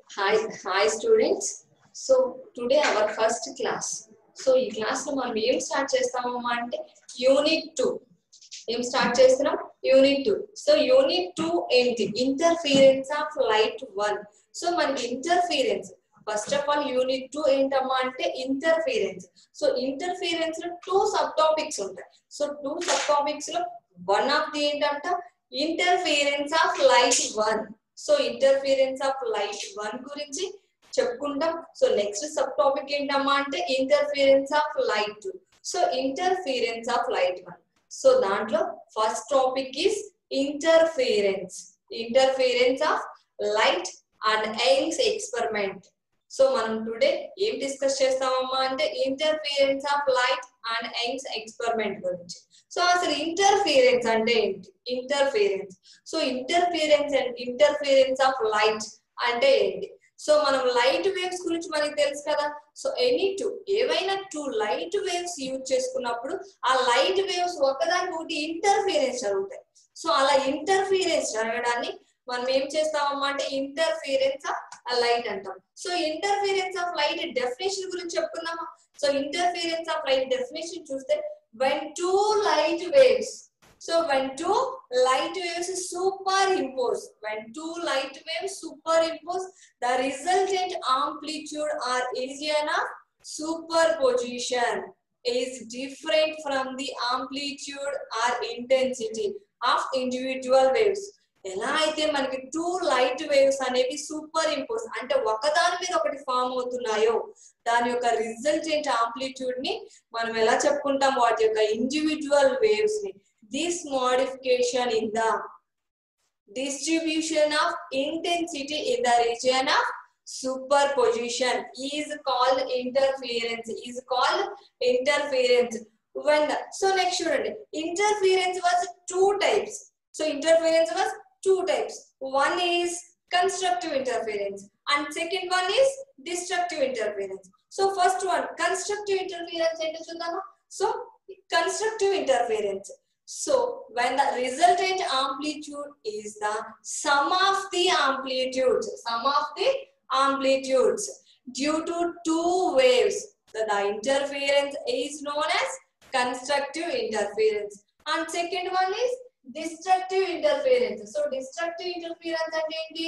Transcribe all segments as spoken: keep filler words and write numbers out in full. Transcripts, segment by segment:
Hi, hi students. So today our first class. So ఈ class లో మనం ఏం స్టార్ట్ చేస్తామమ్మా అంటే యూనిట్ టూ ఏం స్టార్ట్ చేస్తున్నాం unit two. So unit two ఏంటి interference of light one. So మనకి interference first of all unit two ఏంటమ్మా అంటే ఇంటర్ఫియరెన్స్. సో ఇంటర్ఫియరెన్స్ లో టూ సబ్ టాపిక్స్ ఉంటాయి. సో టూ సబ్ టాపిక్స్ లో వన్ ఆఫ్ ది ఏంటంట interference of light one. So interference of light one గురించి చెప్పుకుంటాం. So next sub topic ఏంటమ్మా అంటే interference of light two. So interference of light one. So దాంట్లో first topic is interference interference of light and Young's experiment. So మనం today ఏం discuss చేస్తామమ్మా అంటే interference of light and Young's experiment గురించి. So అసలు interference అంటే ఏంటి interference. So interference and interference of light అంటే ఏంటి. సో మనం లైట్ వేవ్స్ గురించి మనకి తెలుసు కదా. సో ఎనీ టూ ఏవైనా టూ లైట్ వేవ్స్ యూజ్ చేసుకున్నప్పుడు ఆ లైట్ వేవ్స్ ఒకదాని ఒకటి ఇంటర్ఫియరెన్స్ జరుగుతాయి. సో అలా ఇంటర్ఫియరెన్స్ జరగడాన్ని మనం ఏం చేస్తామమ్మా అంటే ఇంటర్ఫియరెన్స్ ఆఫ్ లైట్ అంటాం. So interference of light definition గురించి చెప్పుకుందామా. So interference of light definition చూస్తే when two light waves so when two light waves superimpose when two light waves superimpose the resultant amplitude or region of superposition is different from the amplitude or intensity of individual waves. ఎలా అయితే మనకి two light waves అనేవి superimpose అంటే ఒకదాని మీద ఒకటి form అవుతున్నాయో దాని యొక్క రిజల్టెంట్ ఆంప్లిట్యూడ్ ని మనం ఎలా చెప్పుకుంటాం వాటి యొక్క ఇండివిజువల్ వేవ్స్ ని. This modification in the distribution of intensity in the region of superposition is called interference is called interference. when the, so next చూడండి interference was two types. So interference was two types. One is constructive interference and second one is destructive interference. So first one constructive interference ente chudama. So constructive interference, so when the resultant amplitude is the sum of the amplitudes sum of the amplitudes due to two waves, so the interference is known as constructive interference. And second one is destructive interference. So destructive interference and enti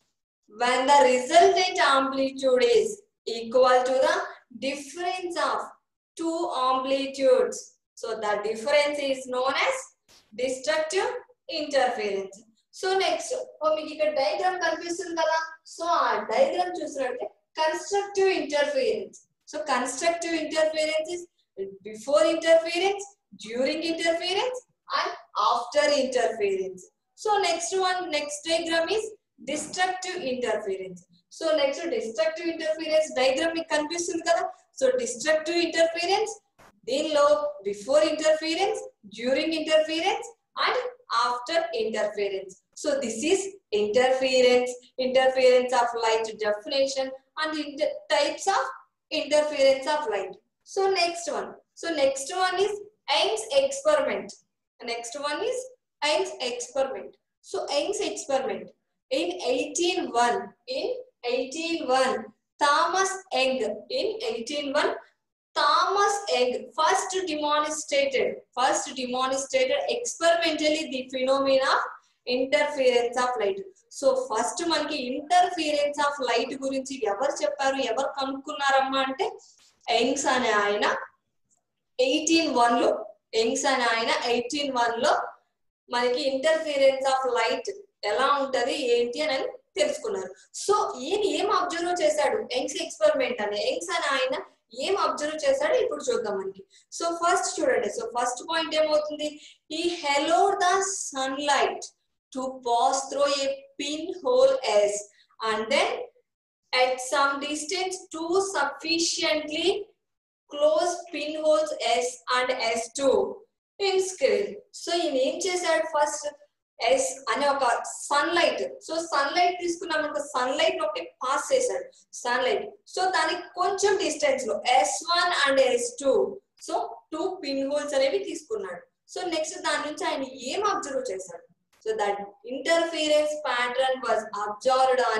when the resultant amplitude is equal to the difference of two amplitudes, so the difference is known as destructive interference. So next oh meeku ikkada diagram kanipistundi kada. So aa diagram chusinatte constructive interference. So constructive interference is before interference, during interference and after interference. So next one next diagram is destructive interference. So next destructive interference diagram మీకు కనిపిస్తుంది కదా. సో destructive interference దీనిలో before interference, during interference and after interference. So this is interference interference of light definition and inter types of interference of light. So next one so next one is Young's experiment. Next one is Young's experiment. So Young's experiment in eighteen oh one in eighteen oh one Thomas Young in eighteen oh one Thomas Young first demonstrated first demonstrated experimentally the phenomena of interference of light. So first మనకి interference of light గురించి ఎవరు చెప్పారు ఎవరు కనుక్కున్నారమ్మా అంటే Young's అనే ఆయన eighteen one లో Young's అని ఆయన ఎయిటీన్ వన్ లో మనకి ఇంటర్ఫియరెన్స్ ఆఫ్ లైట్ ఎలా ఉంటది ఏంటి అని తెలుసుకున్నారు. సో ఈయన ఏం అబ్జర్వ్ చేశాడు యంగ్స్ ఎక్స్పెరిమెంట్ అని యంగ్స్ అని ఆయన ఏం అబ్జర్వ్ చేశాడు ఇప్పుడు చూద్దాం మనకి. సో ఫస్ట్ చూడండి సో ఫస్ట్ పాయింట్ ఏమవుతుంది ఈ hellowed the sunlight to pass through a pinhole S and then at some distance two sufficiently close pinholes S and S two in scale. So ఈయన ఏం చేశాడు ఫస్ట్ S అనే ఒక sunlight so sunlight తీసుకున్నామంటే sunlight ఒకటి pass చేశాడు sunlight. So దానికి కొంచెం డిస్టెన్స్ లో S one and S two so two pinholes అనేవి తీసుకున్నాడు. సో నెక్స్ట్ దాని నుంచి ఆయన ఏం అబ్జర్వ్ చేశాడు So that interference pattern was observed on a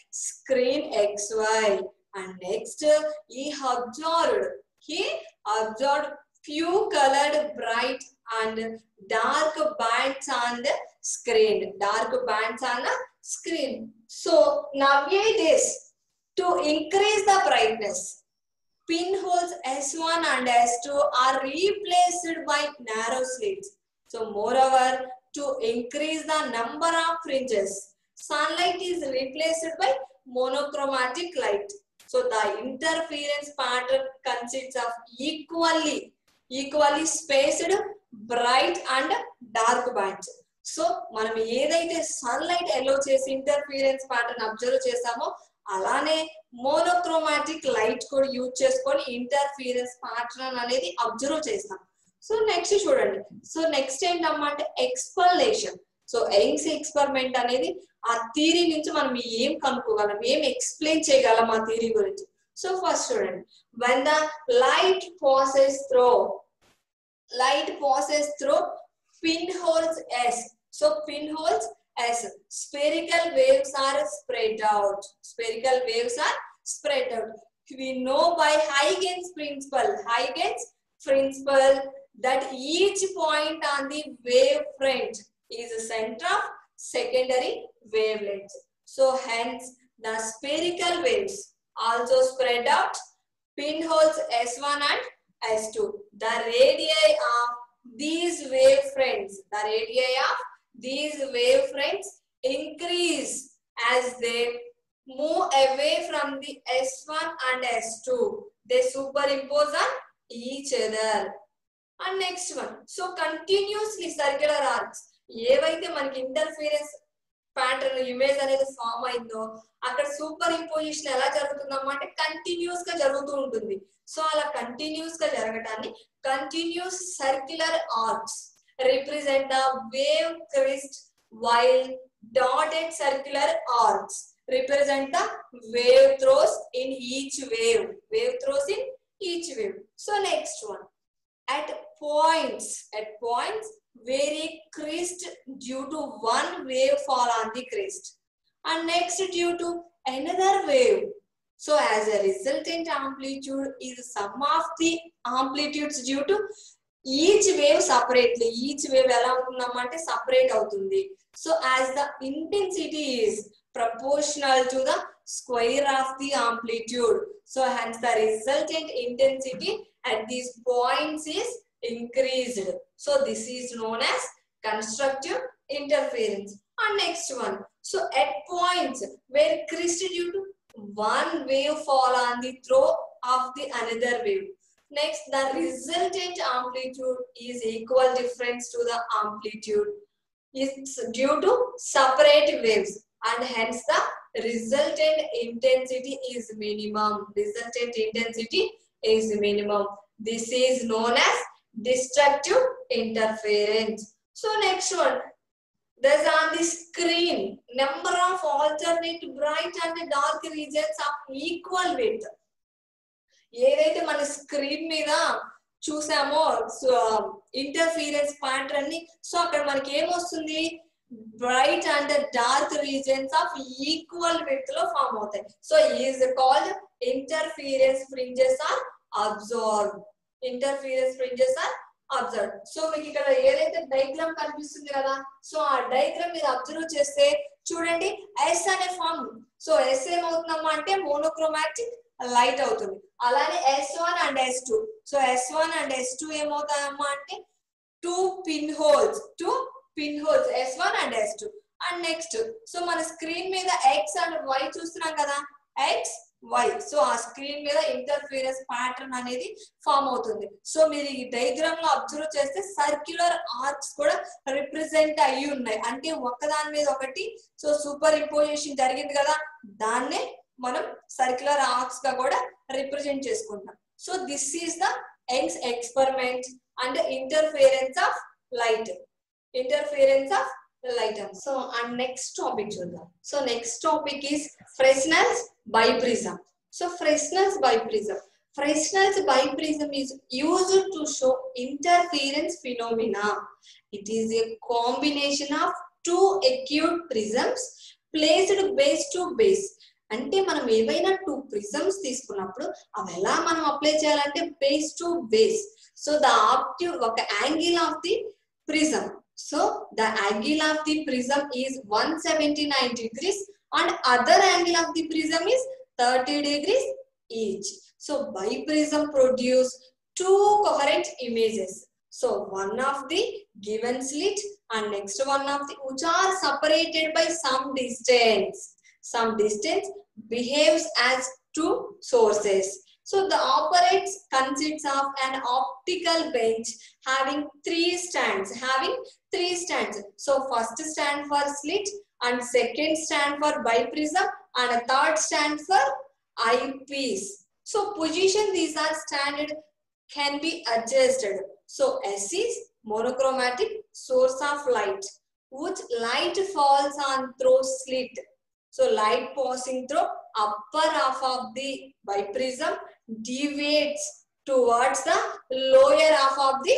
screen X Y. And next, he observed. He observed few colored bright and dark bands on the screen. Dark bands on the screen. So nowadays, to increase the brightness, pinholes S one and S two are replaced by narrow slits. So moreover, to increase the number of fringes, sunlight is replaced by monochromatic light. So the interference pattern consists of equally, equally spaced bright and dark bands. So మనం ఏదైతే sunlight ఎలో చేసి interference pattern observe చేసామో అలానే monochromatic light కూడా use చేసుకొని interference pattern అనేది observe చేస్తాం. So next చూడండి. సో నెక్స్ట్ ఏంటమ్మా అంటే ఎక్స్ప్లనేషన్. సో యంగ్స్ ఎక్స్పెరిమెంట్ అనేది ఆ థియరీ నుంచి మనం ఏం కనుక్కోగలం, ఏం ఎక్స్ప్లెయిన్ చేయగలం ఆ థియరీ గురించి. సో ఫస్ట్ చూడండి. when the light passes through light passes through pinholes S. So pinholes as spherical waves are spread out. Spherical waves are spread out. We know by Huygens principle, Huygens principle that each point on the wavefront is a center of secondary wavelength. So hence the spherical waves also spread out pinholes S one and S two. The radii of these wavefronts, the radii of these wavefronts increase as they move away from the S one and S two. They superimpose on each other. And next one. So continuously circular arcs. ఏవైతే మనకి interference pattern image అనేది form అయిందో అక్కడ super imposition ఎలా జరుగుతుందమ్మా అంటే continuous గా జరుగుతూ ఉంటుంది. సో అలా కంటిన్యూస్ గా జరగటాన్ని continuous circular arcs represent the wave crest, while dotted circular arcs represent the wave throws in each wave. Wave throws in each wave. So next one. At points, at points where a crest due to one wave fall on the crest, and next due to another wave. So as a resultant amplitude is sum of the amplitudes due to each wave separately. Each wave ఎలా ఉంటుందమ్మంటే separate అవుతుంది. So as the intensity is proportional to the square of the amplitude, so hence the resultant intensity at these points is increased. So this is known as constructive interference. And next one. So at points where crest due to one wave fall on the throw of the another wave, next the resultant amplitude is equal difference to the amplitude is due to separate waves, and hence the resultant intensity is minimum. Resultant intensity is minimum. This is known as destructive interference. So next one. There's on the screen number of alternate bright and dark regions of equal width. ఏదైతే మన screen మీద చూసామో interference pattern ని, so అక్కడ మనకి ఏమొస్తుంది, bright and dark regions of equal width లో form అవుతాయి. So is called interference fringes are observe. Interference fringes are observe. So మీకు ఇక్కడ ఏదైతే డయాగ్రామ్ కనిపిస్తుంది కదా, సో ఆ డయాగ్రామ్ మీరు అబ్జర్వ్ చేస్తే చూడండి ఎస్ అనే ఫామ్. సో ఎస్ ఏమవుతుందమ్మా అంటే మోనోక్రోమాటిక్ లైట్ అవుతుంది. అలానే S one and S two. So S one and S two ఏమవుతాయమ్మా అంటే two pinholes, two pinholes S one and S two. And next so మన screen మీద X and Y చూస్తున్నాం కదా, X Y. So ఆ screen మీద interference pattern అనేది form అవుతుంది. సో మీరు ఈ డయాగ్రామ్ లో అబ్జర్వ్ చేస్తే సర్క్యులర్ ఆర్క్స్ కూడా రిప్రజెంట్ అయ్యి ఉన్నాయి. అంటే ఒకదాని మీద ఒకటి సో సూపర్ ఇంపోజిషన్ జరిగింది కదా, దాన్నే మనం సర్క్యులర్ ఆర్క్స్ గా కూడా రిప్రజెంట్ చేసుకుంటాం. So this is the Young's experiment and interference of light. Interference of light. So and next topic చూద్దాం. So next topic is Fresnel's biprism. So Fresnel's biprism. Fresnel's biprism is used to show interference phenomena. It is a combination of two acute prisms placed base to base అంటే మనం ఏవైనా two prisms తీసుకున్నప్పుడు అవి ఎలా మనం apply చేయాలంటే base to base. So the obtuse ఒక angle of the prism. So the angle of the prism is one seventy-nine degrees and other angle of the prism is thirty degrees each. So biprism produce two coherent images. So one of the given slit and next one of the which are separated by some distance. Some distance behaves as two sources. So the operates consists of an optical bench having three stands. Having three stands. So first stand for slit and second stand for biprism and a third stand for eyepiece. So position these are standard can be adjusted. So S is monochromatic source of light, which light falls on through slit. So light passing through upper half of the biprism deviates towards the lower half of the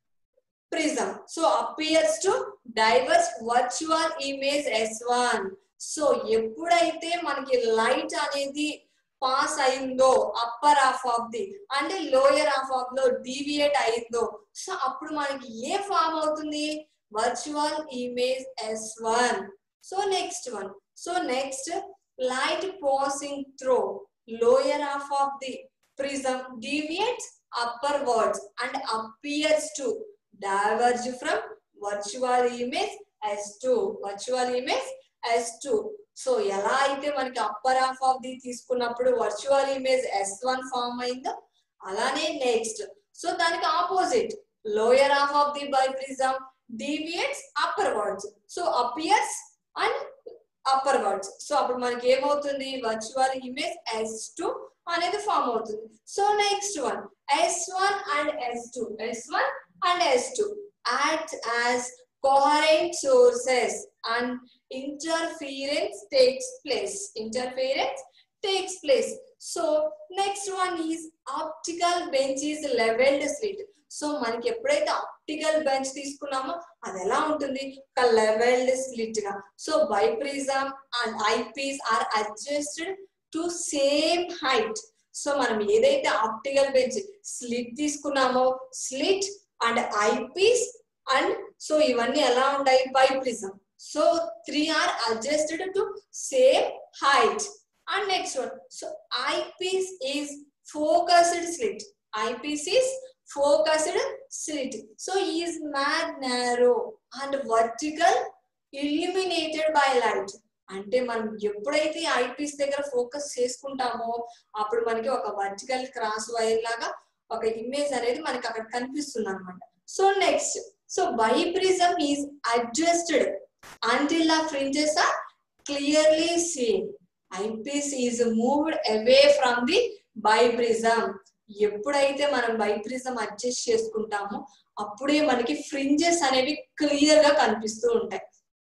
prism. So appears to diverse virtual image S one. So ఎప్పుడైతే మనకి light అనేది pass అయిందో upper half of the అంటే lower half of లో deviate అయిందో సో అప్పుడు మనకి ఏ ఫామ్ అవుతుంది virtual image S one. So next one so next light passing through lower half of the prism deviates upwards and appears to diverge from virtual image S two. Virtual image S two. So ఎలా అయితే మనకి upper half of the తీసుకున్నప్పుడు virtual image S one form అయిందో అలానే next so దానికి opposite lower half of the biprism deviates upwards so appears and upwards. So అప్పుడు మనకి ఏమవుతుంది వర్చువల్ ఇమేజ్ ఎస్ టూ అనేది ఫామ్ అవుతుంది. So next one S one and S two. S one and S two act as coherent sources and interference takes place. Interference takes place. So next one is optical bench is leveled slit. So మనకి ఎప్పుడైతే optical bench తీసుకున్నామో అది ఎలా ఉంటుంది ఒక levelled slit గా. So biprism and eyepiece are adjusted to same height. So మనం ఏదైతే ఆప్టికల్ బెంచ్ స్లిట్ తీసుకున్నామో slit and eyepiece and so ఇవన్నీ ఎలా ఉంటాయి biprism. So three are adjusted to same height. And next one so eyepiece is focused slit. Eyepiece is focused slit. So is mad narrow and vertical illuminated by light. అంటే మనం ఎప్పుడైతే eyepiece దగ్గర focus చేసుకుంటామో అప్పుడు మనకి ఒక vertical cross wire లాగా ఒక ఇమేజ్ అనేది మనకి అక్కడ కనిపిస్తుంది అన్నమాట. So next so biprism is adjusted until the fringes are clearly seen. Eyepiece is moved away from the biprism. ఎప్పుడైతే మనం బైప్రిజం అడ్జస్ట్ చేసుకుంటామో అప్పుడే మనకి ఫ్రింజెస్ అనేవి క్లియర్ గా కనిపిస్తూ ఉంటాయి.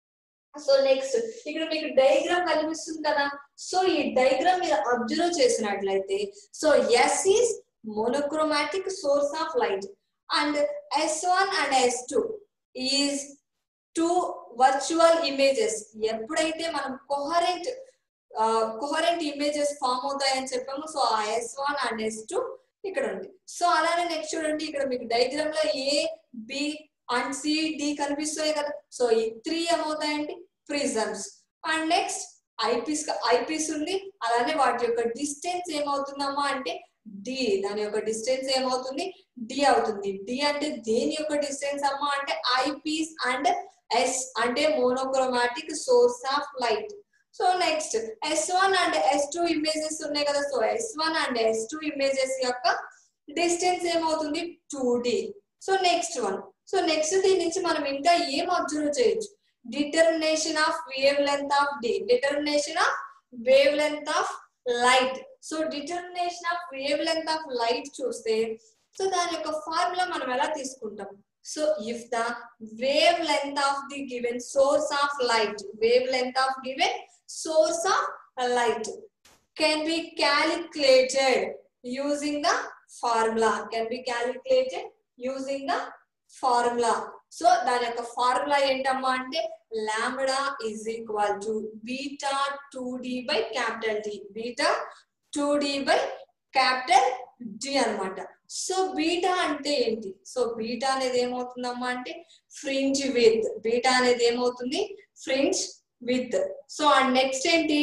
సో నెక్స్ట్ ఇక్కడ మీకు డయాగ్రామ్ కనిపిస్తుంది కదా. సో ఈ డయాగ్రామ్ మీరు అబ్జర్వ్ చేసినట్లయితే so S is monochromatic source of light and S one and S two is two virtual images. ఎప్పుడైతే మనం coherent coherent images ఫామ్ అవుతాయని చెప్పాము సో ఆ S one and S two ఇక్కడ ఉంది. సో అలానే నెక్స్ట్ చూడండి ఇక్కడ మీకు డయాగ్రామ్ లో A B and C D కనిపిస్తాయి కదా. సో ఈ త్రీ ఏమవుతాయండి prisms. And next eyepiece eyepiece ఉంది అలానే వాటి యొక్క డిస్టెన్స్ ఏమవుతుందమ్మా అంటే డి. దాని యొక్క డిస్టెన్స్ ఏమవుతుంది డి అవుతుంది. డి అంటే దేని యొక్క డిస్టెన్స్ అమ్మా అంటే ఐపీస్ అండ్ ఎస్ అంటే monochromatic source of light. So next S one and S two images ఉన్నాయి కదా. So S one and S two images యొక్క డిస్టెన్స్ ఏమవుతుంది two D. So next one so next దీని నుంచి మనం ఇంకా ఏం అబ్జర్వ్ చేయొచ్చు determination of wavelength of D. Determination of wavelength of light. So determination of wavelength of light చూస్తే so దాని యొక్క ఫార్ములా మనం ఎలా తీసుకుంటాం. So if the wavelength of the given source of light wavelength of given source of light can be calculated using the formula can be calculated using the formula. So దాని యొక్క formula ఏంటమ్మా అంటే lambda is equal to beta two D by capital D, beta two D by capital D అనమాట. So beta అంటే ఏంటి? So beta అనేది ఏమవుతుందమ్మా అంటే ఫ్రింజ్ విత్, బీటా అనేది ఏమవుతుంది fringe width. So and next ఏంటి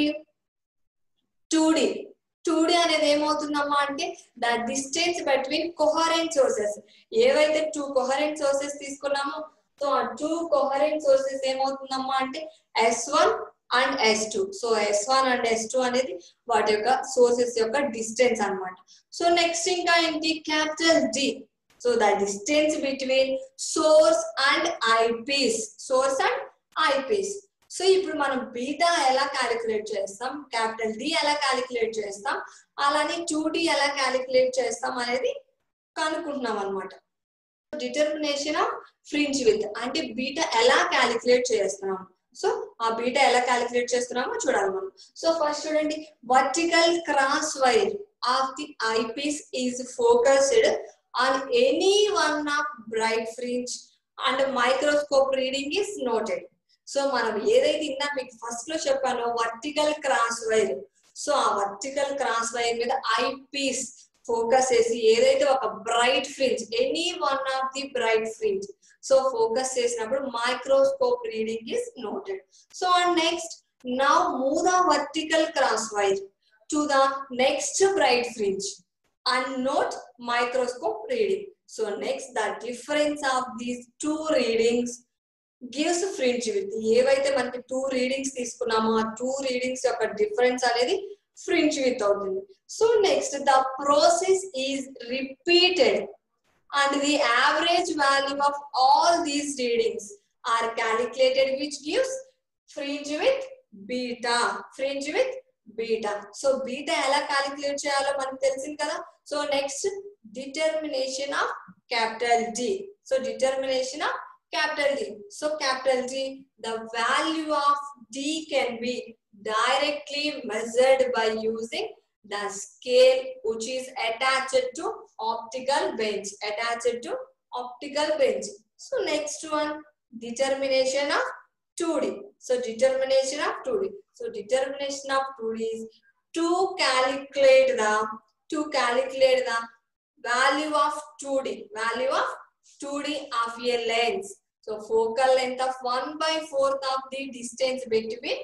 టూ డి, టూ డి అనేది ఏమవుతుందమ్మా అంటే the distance between coherent sources. ఏవైతే టూ కోహరెంట్ సోర్సెస్ తీసుకున్నామో సో ఆ టూ కోహరెంట్ సోర్సెస్ ఏమవుతుందమ్మా అంటే S one and S two. So S one and S two అనేది వాటి యొక్క సోర్సెస్ యొక్క డిస్టెన్స్ అన్నమాట. సో నెక్స్ట్ ఇంకా ఏంటి capital D. So the distance between source and eyepiece, source and eyepiece. So ఇప్పుడు మనం బీటా ఎలా క్యాలిక్యులేట్ చేస్తాం, క్యాపిటల్ డి ఎలా క్యాలిక్యులేట్ చేస్తాం, అలానే టూ డి ఎలా క్యాలిక్యులేట్ చేస్తాం అనేది కనుక్కుంటున్నాం అనమాట. డిటర్మినేషన్ ఆఫ్ ఫ్రింజ్ విత్ అంటే బీటా ఎలా క్యాలిక్యులేట్ చేస్తున్నాం. సో ఆ బీటా ఎలా క్యాలిక్యులేట్ చేస్తున్నామో చూడాలి మనం. సో ఫస్ట్ చూడండి, vertical cross wire of the eyepiece is focused on any one of bright fringe and microscope reading is noted. So మనం ఏదైతే ఇందా మీకు ఫస్ట్ లో చెప్పానో వర్టికల్ క్రాస్ వైర్, సో ఆ వర్టికల్ క్రాస్ వైర్ మీద ఐపీస్ ఫోకస్ చేసి ఏదైతే ఒక bright fringe any one of the bright fringe so focus చేసినప్పుడు microscope reading is noted. So and next now move the vertical cross wire to the next bright fringe and note microscope reading. So next the difference of these two readings gives fringe width. ఏవైతే మనకి two readings తీసుకున్నామో ఆ two readings యొక్క difference అనేది fringe width అవుతుంది. So next the process is repeated and the average value of all these readings are calculated, which gives fringe with beta, fringe with beta. So beta ela calculate cheyalo manaku telisindi kada. So next determination of capital D. So determination of capital D. So capital D, the value of D can be directly measured by using the scale which is attached to optical bench, attached to optical bench. So next one, determination of two D. So determination of two D. So determination of two D is to calculate the to calculate the value of two D, value of two D of a lens. So focal length of one by fourth of the distance between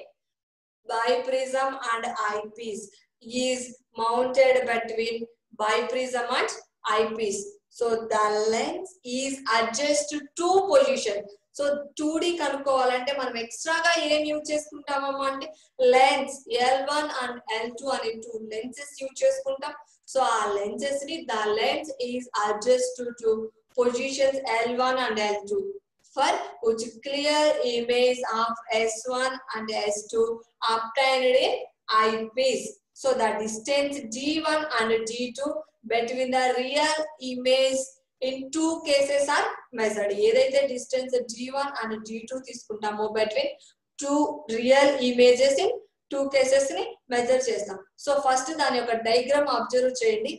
biprism and eyepiece is mounted between biprism and eyepiece. So the lens is adjusted to position. So two D కనుక్కోవాలంటే మనం ఎక్స్ట్రాగా ఏం use చేసుకుంటామమ్మా అంటే lens L one and L two అనే two lenses use చేసుకుంటాం. So ఆ lenses ని the lens is adjusted to positions L one and L two for which clear image of S one and S two obtained in eyepiece. So the distance G one and G two between the real image in two cases are measured. ఏదైతే distance G one and G two తీసుకుంటామో between two real images in two cases ని measure చేస్తాం. So first దాని యొక్క diagram observe చేయండి.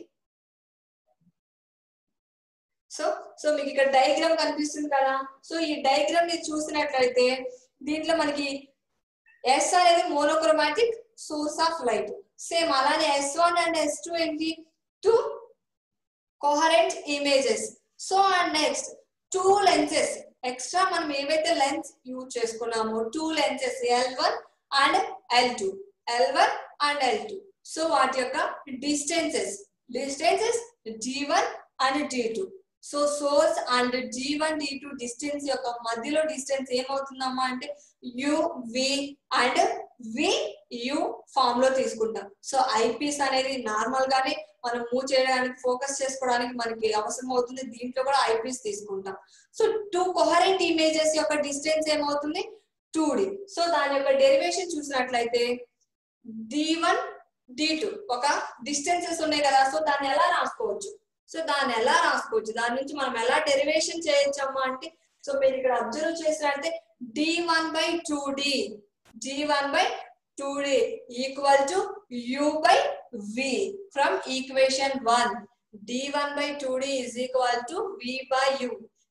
So so మీకు ఇక్కడ diagram కనిపిస్తుంది కదా. సో ఈ డయాగ్రామ్ ని చూసినట్లయితే దీంట్లో మనకి ఎస్ అనేది monochromatic source of light. Same అలానే S one and S two ఏంటి two coherent images. So and next two lenses extra మనం ఏవైతే లెన్స్ యూజ్ చేసుకున్నామో two lenses L one and L two, L one and L two. So వాటి యొక్క distances distances D one and D two. So source and D one D two distance యొక్క మధ్యలో distance ఏమవుతుందమ్మా అంటే U V and V you form లో తీసుకుంటాం. So eyepiece అనేది normal గానే మనం మూవ్ చేయడానికి ఫోకస్ చేసుకోవడానికి మనకి అవసరం అవుతుంది. దీంట్లో కూడా ఐపీస్ తీసుకుంటాం. సో టూ కోహరెంట్ ఇమేజెస్ యొక్క డిస్టెన్స్ ఏమవుతుంది టూ డి. సో దాని యొక్క డెరివేషన్ చూసినట్లయితే డి వన్ డి టూ ఒక డిస్టెన్సెస్ ఉన్నాయి కదా. సో దాన్ని ఎలా రాసుకోవచ్చు సో దాన్ని ఎలా రాసుకోవచ్చు దాని నుంచి మనం ఎలా డెరివేషన్ చేయొచ్చమ్మా అంటే సో మీరు ఇక్కడ అబ్జర్వ్ చేసినట్లయితే D one by two D D one by two D equal to U by V from equation one. D one by two D is equal to V by U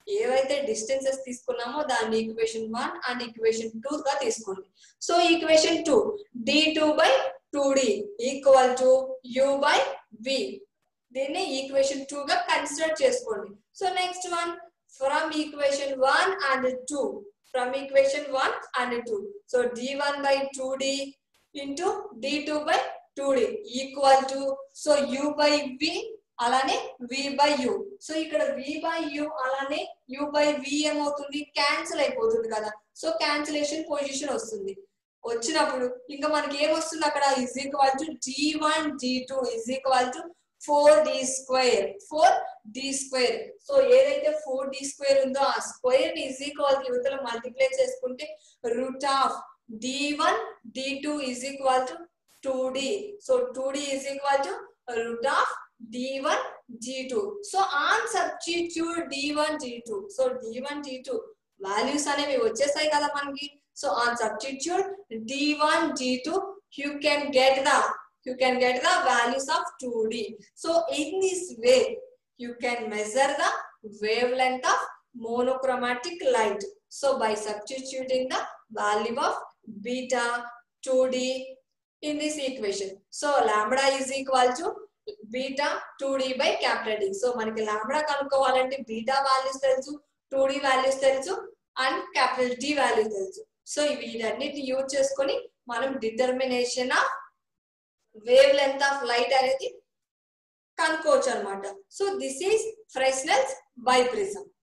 ఏవైతే distances తీసుకున్నామో దాన్ని equation one and equation two గా తీసుకోండి. So equation two D two by two D equal to U by V, దీన్ని equation two గా consider చేసుకోండి. So next one from equation one and two, from equation one and two, so D one by two D into D two by two D equal to, so U by V అలానే v by u. So ఇక్కడ v by u అలానే u by v ఏమవుతుంది, cancel అయిపోతుంది కదా. So cancellation position వస్తుంది. వచ్చినప్పుడు ఇంకా మనకి ఏమొస్తుంది అక్కడ, is equal to D one D two is equal to four D square, four D square. So ఏదైతే ఫోర్ డి స్క్వేర్ ఉందో ఆ స్క్వేర్ ని ఇజ్ ఈక్వల్ టు యువతల మల్టిప్లై చేసుకుంటే root of D one D two is equal to two D. So two D is equal to root of D one D two. So on substitute D one D two, so D one D two values అనేవి వచ్చేసాయి కదా మనకి. So on substitute D one D two you can get the you can get the values of two D. So in this way you can measure the wavelength of monochromatic light. So by substituting the value of beta two D in this equation, so lambda is equal to beta two D by capital D. So మనకి lambda కనుక్కోవాలంటే beta values తెలుసు, two D values తెలుసు and capital D values తెలుసు. So వీటన్నిటిని use చేసుకొని మనం determination of wavelength of light అనేది కనుక్కోవచ్చు అనమాట. So this is Fresnel's biprism.